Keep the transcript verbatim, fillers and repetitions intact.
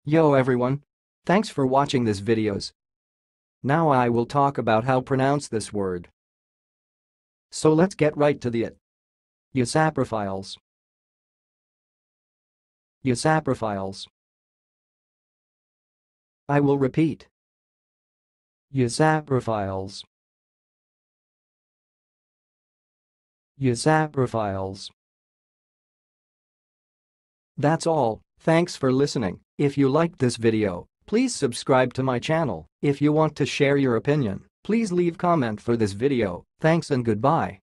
Yo everyone! Thanks for watching this videos. Now I will talk about how pronounce this word. So let's get right to the it. Usaprofiles. Usaprofiles. I will repeat. Usaprofiles. Usaprofiles. That's all. Thanks for listening. If you liked this video, please subscribe to my channel. If you want to share your opinion, please leave comment for this video. Thanks and goodbye.